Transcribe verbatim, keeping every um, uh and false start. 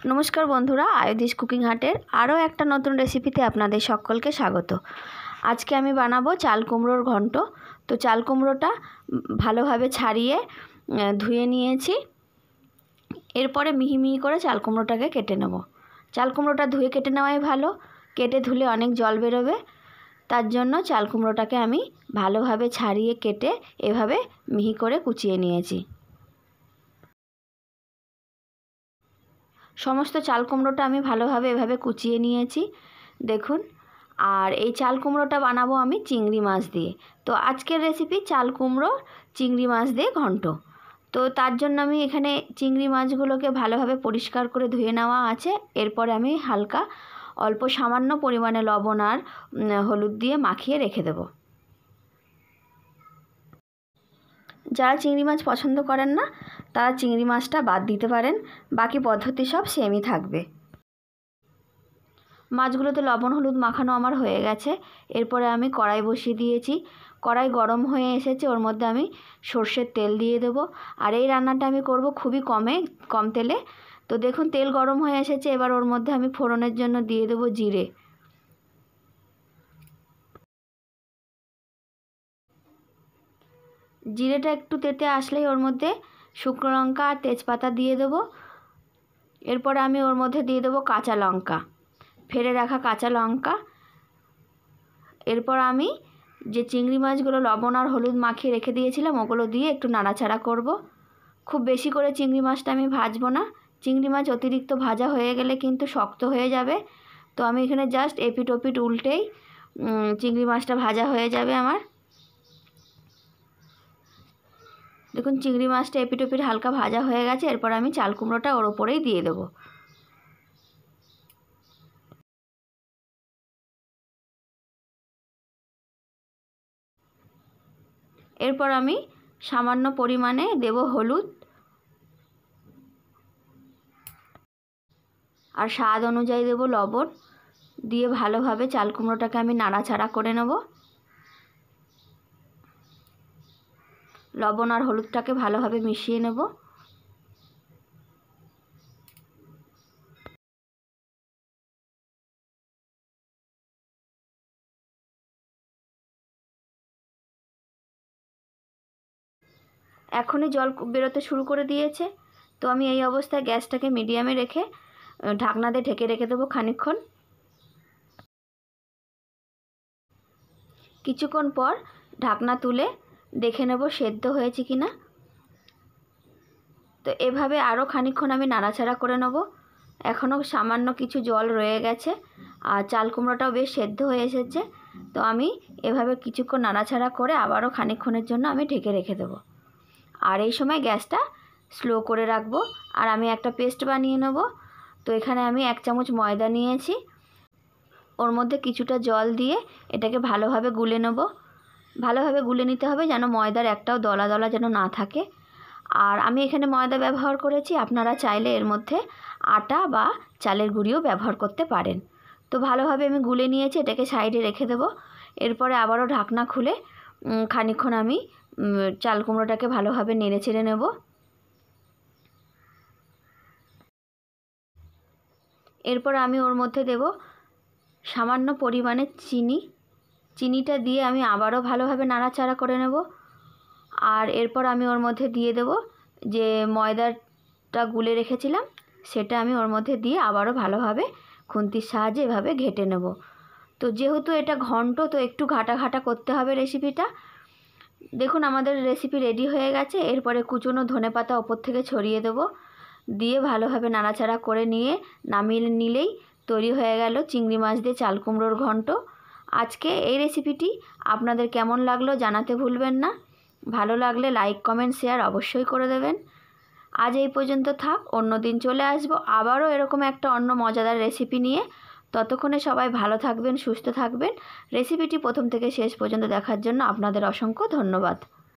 नमस्कार बंधुरा आयुधीश कुकिंग हाटेर आरो एकटा नतून रेसिपिते आपनादेर सकलके स्वागत। आज के आमी बानाबो चाल कुमड़ोर घंट। तो चाल कुमड़ोटा भालोभाबे छाड़िए धुए निएछि। एरपरे मिहि मिहि करे चाल कुमड़ोटाके केटे नेब। चाल कुमड़ोटा धुए केटे नेওয়াই भालो, केटे धुले अनेक जल बेरोबे, तार जन्य चाल कुमड़ोटाके आमी भालोभाबे छाड़िए केटे एभाबे मिहि करे कुचिए निएछि। समस्त चाल कुमड़ोटा आमी भालोभाबे एभाबे कुचिए निएछि देखुन। और ये चाल कुमड़ोटा बानाबो आमी चिंगड़ी माछ दिए। तो आजकेर रेसिपि चाल कुमड़ो चिंगड़ी माछ दिए घंट। तो तार जन्य आमी एखाने चिंगड़ी माछगुलोके भालोभाबे परिष्कार करे धुए नेওয়া आछे। एरपरे आमी हालका अल्प सामान्य परिमाणे लवण और हलुद दिए माखिए रेखे देब। যারা চিংড়ি মাছ পছন্দ করেন না তারা চিংড়ি মাছটা বাদ দিতে পারেন, বাকি পদ্ধতি সব সেমই থাকবে। মাছগুলোতে লবণ হলুদ মাখানো আমার হয়ে গেছে। এরপরে আমি কড়াই বসিয়ে দিয়েছি। কড়াই গরম হয়ে এসেছে, ওর মধ্যে আমি সরষের তেল দিয়ে দেব। আর এই রান্নাটা আমি করব খুবই কমে কম তেলে। তো দেখুন তেল গরম হয়ে এসেছে, এবার ওর মধ্যে আমি ফোড়নের জন্য দিয়ে দেব জিরে। জিরেটা একটু তেতে আসলেই ওর মধ্যে শুকনো লঙ্কা আর তেজপাতা দিয়ে দেবো। এরপরে আমি ওর মধ্যে দিয়ে দেবো কাঁচা লঙ্কা, ফেলে রাখা কাঁচা লঙ্কা। এরপর আমি যে চিংড়ি মাছগুলো লবণ আর হলুদ মাখিয়ে রেখে দিয়েছিলাম ওগুলো দিয়ে একটু নাড়াচাড়া করব। খুব বেশি করে চিংড়ি মাছটা আমি ভাজবো না, চিংড়ি মাছ অতিরিক্ত ভাজা হয়ে গেলে কিন্তু শক্ত হয়ে যাবে। তো আমি এখানে জাস্ট এপিট ওপিট উল্টেই চিংড়ি মাছটা ভাজা হয়ে যাবে আমার। দেখুন চিংড়ি মাছটা এপিট ওপিট হালকা ভাজা হয়ে গেছে। এরপর আমি চাল কুমড়োটা ওর ওপরেই দিয়ে দেব। এরপর আমি সামান্য পরিমাণে দেব হলুদ আর স্বাদ অনুযায়ী দেব লবণ, দিয়ে ভালোভাবে চাল কুমড়োটাকে আমি নাড়াচাড়া করে নেব। লবণ আর হলুদটাকে ভালোভাবে মিশিয়ে নেব। এখনই জল বেরোতে শুরু করে দিয়েছে। তো আমি এই অবস্থায় গ্যাসটাকে মিডিয়ামে রেখে ঢাকনা দিয়ে ঢেকে রেখে দেবো খানিকক্ষণ। কিছুক্ষণ পর ঢাকনা তুলে দেখে নেব সেদ্ধ হয়েছে কিনা। তো এভাবে আরও খানিকক্ষণ আমি নাড়াচাড়া করে নেব। এখনও সামান্য কিছু জল রয়ে গেছে আর চাল কুমড়োটাও বেশ সেদ্ধ হয়ে এসেছে। তো আমি এভাবে কিছুক্ষণ নাড়াচাড়া করে আবারও খানিকক্ষণের জন্য আমি ঢেকে রেখে দেব। আর এই সময় গ্যাসটা স্লো করে রাখবো। আর আমি একটা পেস্ট বানিয়ে নেব। তো এখানে আমি এক চামচ ময়দা নিয়েছি, ওর মধ্যে কিছুটা জল দিয়ে এটাকে ভালোভাবে গুলে নেব। ভালোভাবে গুলে নিতে হবে যেন ময়দার একটাও দলা দলা যেন না থাকে। আর আমি এখানে ময়দা ব্যবহার করেছি, আপনারা চাইলে এর মধ্যে আটা বা চালের গুঁড়িও ব্যবহার করতে পারেন। তো ভালোভাবে আমি গুলে নিয়েছি, এটাকে সাইডে রেখে দেব। এরপরে আবারও ঢাকনা খুলে খানিকক্ষণ আমি চাল কুমড়োটাকে ভালোভাবে নেড়ে চেড়ে নেব। এরপর আমি ওর মধ্যে দেব সামান্য পরিমাণে চিনি। চিনিটা দিয়ে আমি আবারও ভালোভাবে নাড়াচাড়া করে নেব। আর এরপর আমি ওর মধ্যে দিয়ে দেব যে ময়দাটা গুলে রেখেছিলাম, সেটা আমি ওর মধ্যে দিয়ে আবারও ভালোভাবে খুন্তির সাহায্যে এভাবে ঘেটে নেব। তো যেহেতু এটা ঘন্ট তো একটু ঘাটা ঘাটা করতে হবে রেসিপিটা। দেখুন আমাদের রেসিপি রেডি হয়ে গেছে। এরপরে কুচনো ধনেপাতা ওপর থেকে ছড়িয়ে দেব, দিয়ে ভালোভাবে নাড়াচাড়া করে নিয়ে নামিয়ে নিলেই তৈরি হয়ে গেল চিংড়ি মাছ দিয়ে চাল কুমড়োর ঘন্ট। আজকে এই রেসিপিটি আপনাদের কেমন লাগলো জানাতে ভুলবেন না। ভালো লাগলে লাইক কমেন্ট শেয়ার অবশ্যই করে দেবেন। আজ এই পর্যন্ত থাক, অন্য দিন চলে আসবো আবারও এরকম একটা অন্য মজাদার রেসিপি নিয়ে। ততক্ষণে সবাই ভালো থাকবেন, সুস্থ থাকবেন। রেসিপিটি প্রথম থেকে শেষ পর্যন্ত দেখার জন্য আপনাদের অসংখ্য ধন্যবাদ।